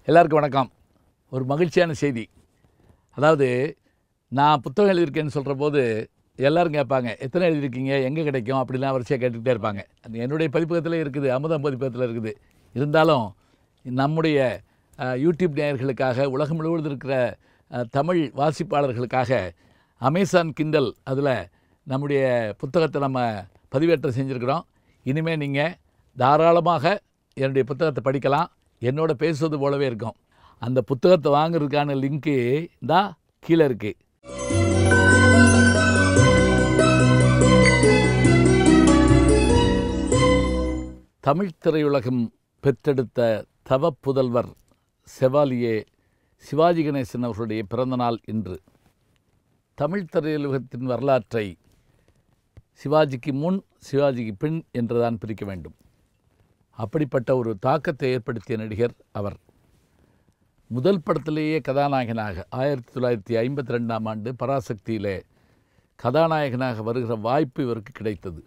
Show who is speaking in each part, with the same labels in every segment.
Speaker 1: எல்லாருக்கும் வணக்கம். ஒரு மகிழ்ச்சியான செய்தி. அதாவது நான் புத்தகம் எழுதியிருக்கேன்னு சொல்கிற போது எல்லோரும் கேட்பாங்க, எத்தனை எழுதியிருக்கீங்க, எங்கே கிடைக்கும் அப்படிலாம் வரிசையாக கேட்டுக்கிட்டே இருப்பாங்க. அது என்னுடைய பதிப்பகத்தில் இருக்குது, அமுதம் பதிப்பகத்தில் இருக்குது. இருந்தாலும் நம்முடைய யூடியூப் நேயர்களுக்காக, உலகம் முழுவதும் இருக்கிற தமிழ் வாசிப்பாளர்களுக்காக அமேசான் கிண்டல் அதில் நம்முடைய புத்தகத்தை நம்ம பதிவேற்றம் செஞ்சுருக்கிறோம். இனிமேல் நீங்கள் தாராளமாக என்னுடைய புத்தகத்தை படிக்கலாம். என்னோட பேசுவது போலவே இருக்கும். அந்த புத்தகத்தை வாங்குறதுக்கான லிங்க்கு தான் கீழே இருக்குது. தமிழ் திரையுலகம் பெற்றெடுத்த தவப்புதல்வர் செவாலியே சிவாஜி கணேசன் அவர்களுடைய பிறந்தநாள் இன்று. தமிழ் திரையுலகத்தின் வரலாற்றை சிவாஜிக்கு முன் சிவாஜிக்கு பின் என்றுதான் பிரிக்க வேண்டும். அப்படிப்பட்ட ஒரு தாக்கத்தை ஏற்படுத்திய நடிகர் அவர். முதல் படத்திலேயே கதாநாயகனாக 1952ஆம் ஆண்டு பராசக்தியிலே கதாநாயகனாக வருகிற வாய்ப்பு இவருக்கு கிடைத்தது.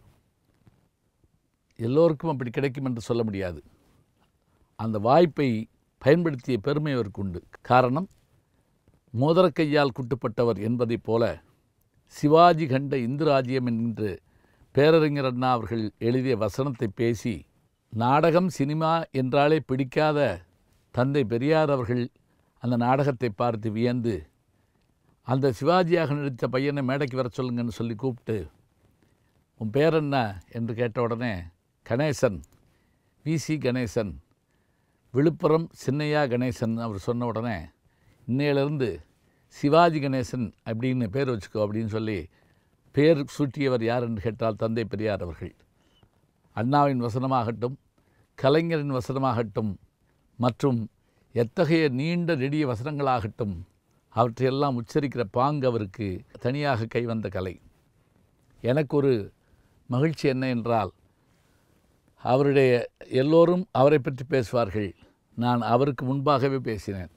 Speaker 1: எல்லோருக்கும் அப்படி கிடைக்கும் என்று சொல்ல முடியாது. அந்த வாய்ப்பை பயன்படுத்திய பெருமை அவருக்கு உண்டு. காரணம், மோதிரக்கையால் குட்டுப்பட்டவர் என்பதைப் போல சிவாஜி கண்ட இந்துராஜ்யம் என்று பேரறிஞர் அண்ணா அவர்கள் எழுதிய வசனத்தை பேசி, நாடகம் சினிமா என்றாலே பிடிக்காத தந்தை பெரியார் அவர்கள் அந்த நாடகத்தை பார்த்து வியந்து, அந்த சிவாஜியாக நடித்த பையனை மேடைக்கு வர சொல்லுங்கன்னு சொல்லி கூப்பிட்டு, உன் பேர் என்ன என்று கேட்ட உடனே கணேசன், விசி கணேசன், விழுப்புரம் சின்னையா கணேசன் அவர் சொன்ன உடனே, இன்னையிலிருந்து சிவாஜி கணேசன் அப்படின்னு பேர் வச்சுக்கோ அப்படின்னு சொல்லி பேர் சூட்டியவர் யார் என்று கேட்டால் தந்தை பெரியார் அவர்கள். அண்ணாவின் வசனமாகட்டும், கலைஞரின் வசனமாகட்டும், மற்றும் எத்தகைய நீண்ட நெடிய வசனங்களாகட்டும், அவற்றையெல்லாம் உச்சரிக்கிற பாங்கு அவருக்கு தனியாக கைவந்த கலை. எனக்கு ஒரு மகிழ்ச்சி என்ன என்றால், அவருடைய எல்லோரும் அவரை பற்றி பேசுவார்கள். நான் அவருக்கு முன்பாகவே பேசினேன்.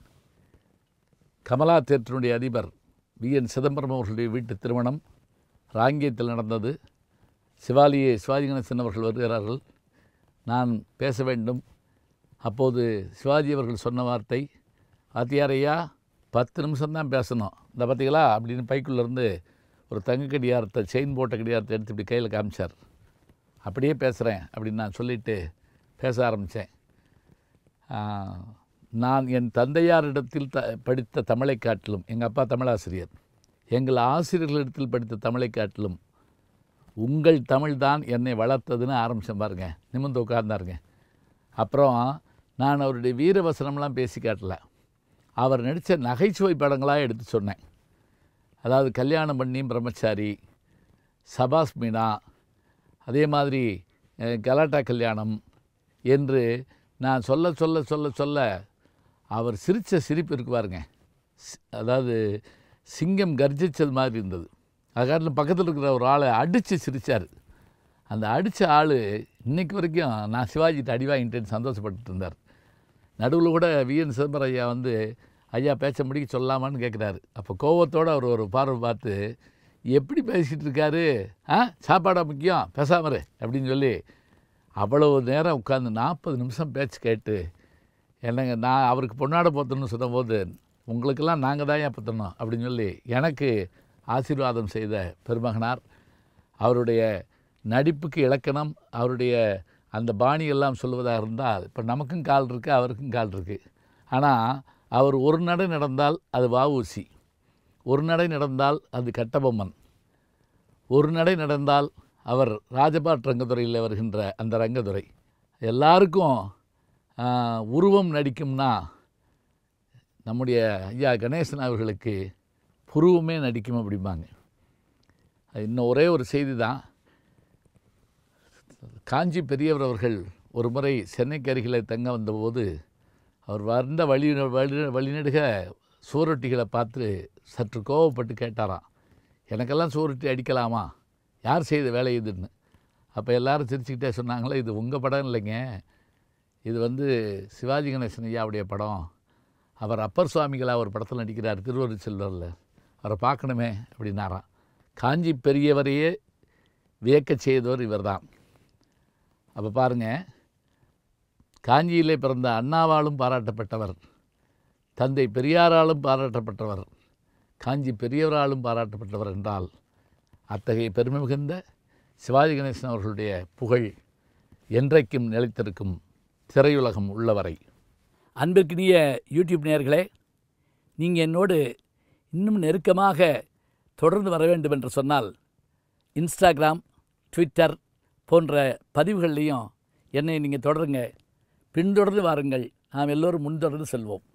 Speaker 1: கமலா தியேட்டருடைய அதிபர் விஎன் சிதம்பரம் அவர்களுடைய வீட்டு திருமணம் ராங்கியத்தில் நடந்தது. சிவாஜி கணேசன் அவர்கள் வருகிறார்கள். நான் பேச வேண்டும். அப்போது சிவாஜி அவர்கள் சொன்ன வார்த்தை, வாத்தியாரையா 10 நிமிஷம்தான் பேசணும், இந்த பார்த்தீங்களா அப்படின்னு பைக்குள்ளேருந்து ஒரு தங்க கடியாரத்தை, செயின் போட்ட கடியாரத்தை எடுத்து இப்படி கையில் காமிச்சார். அப்படியே பேசுகிறேன் அப்படின்னு நான் சொல்லிவிட்டு பேச ஆரம்பித்தேன். நான் என் தந்தையாரிடத்தில் படித்த தமிழை காட்டிலும், எங்கள் அப்பா தமிழாசிரியர், எங்கள் ஆசிரியர்களிடத்தில் படித்த தமிழை காட்டிலும் உங்கள் தமிழ் தான் என்னை வளர்த்ததுன்னு ஆரம்பித்தேன் பாருங்க. நிமிர்ந்து உட்கார்ந்தாருங்க. அப்புறம் நான் அவருடைய வீரவசனம்லாம் பேசி காட்டல, அவர் நடித்த நகைச்சுவை படங்களாக எடுத்து சொன்னேன். அதாவது கல்யாணம் பண்ணி பிரம்மச்சாரி, சபாஸ் மீனா, அதே மாதிரி கலாட்டா கல்யாணம் என்று நான் சொல்ல சொல்ல சொல்ல சொல்ல அவர் சிரித்த சிரிப்பு இருக்கு பாருங்க. அதாவது சிங்கம் கர்ஜித்தது மாதிரி இருந்தது. அதுக்காட்டில் பக்கத்தில் இருக்கிற ஒரு ஆளை அடித்து சிரித்தார். அந்த அடித்த ஆள் இன்றைக்கு வரைக்கும் நான் சிவாஜிகிட்ட அடி வாங்கிட்டேன்னு சந்தோஷப்பட்டு இருந்தார். நடுவில் கூட விஎன் சிதம்பரம் ஐயா வந்து, ஐயா பேச்ச முடிக்க சொல்லாமான்னு கேட்குறாரு. அப்போ கோவத்தோடு அவர் ஒரு பார்வை பார்த்து, எப்படி பேசிகிட்டு இருக்காரு, சாப்பாடாக முக்கியம், பேசாமரு அப்படின்னு சொல்லி அவ்வளவு நேரம் உட்காந்து 40 நிமிஷம் பேச்சு கேட்டு, என்னங்க நான் அவருக்கு பொன்னாட போத்தணும்னு சொன்னபோது, உங்களுக்கெல்லாம் நாங்கள் தான் ஏன் பற்றணும் அப்படின்னு சொல்லி எனக்கு ஆசீர்வாதம் செய்த பெருமகனார். அவருடைய நடிப்புக்கு இலக்கணம், அவருடைய அந்த பாணியெல்லாம் சொல்வதாக இருந்தால், இப்போ நமக்கும் கால் இருக்குது, அவருக்கும் கால் இருக்குது. ஆனால் அவர் ஒரு நடை நடந்தால் அது வஉசி, ஒரு நடை நடந்தால் அது கட்டபொம்மன், ஒரு நடை நடந்தால் அவர் ராஜபாட் ரங்கத்துறையில் வருகின்ற அந்த ரங்கத்துறை. எல்லாருக்கும் உருவம் நடிக்கும்னா நம்முடைய ஐயா கணேசன் அவர்களுக்கு புருவமே நடிக்கும் அப்படிம்பாங்க. இன்னும் ஒரே ஒரு செய்தி தான். காஞ்சி பெரியவர் அவர்கள் ஒரு முறை சென்னைக்கு அருகில் தங்க வந்தபோது, அவர் வந்த வழிநெடுக சுவரொட்டிகளை பார்த்து சற்று கோவப்பட்டு கேட்டாராம், எனக்கெல்லாம் சுவரொட்டி அடிக்கலாமா, யார் செய்த வேலை இதுன்னு. அப்போ எல்லோரும் சிரிச்சுக்கிட்டே சொன்னாங்களே, இது உங்கள் படம் இல்லைங்க, இது வந்து சிவாஜி கணேசன் ஐயாவுடைய படம், அவர் அப்பர் சுவாமிகளாக ஒரு படத்தில் நடிக்கிறார் திருவருட் செல்வரில், அவரை பார்க்கணுமே அப்படின்னாராம். காஞ்சி பெரியவரையே வியக்கச் செய்தவர் இவர் தான். அப்போ பாருங்கள், காஞ்சியிலே பிறந்த அண்ணாவாலும் பாராட்டப்பட்டவர். தந்தை பெரியாராலும் பாராட்டப்பட்டவர், காஞ்சி பெரியவராலும் பாராட்டப்பட்டவர் என்றால் அத்தகைய பெருமை மிகுந்த சிவாஜி கணேசன் அவர்களுடைய புகழ் என்றைக்கும் நிலைத்திருக்கும் திரையுலகம் உள்ளவரை.
Speaker 2: அன்பிற்கினிய யூடியூப் நேயர்களே, நீங்கள் என்னோடு இன்னும் நெருக்கமாக தொடர்ந்து வர வேண்டும் என்று சொன்னால் இன்ஸ்டாகிராம், ட்விட்டர் போன்ற பதிவுகள்லையும் என்னை நீங்கள் தொடருங்க. பின்தொடர்ந்து வாருங்கள். நாம் எல்லோரும் முன்தொடர்ந்து செல்வோம்.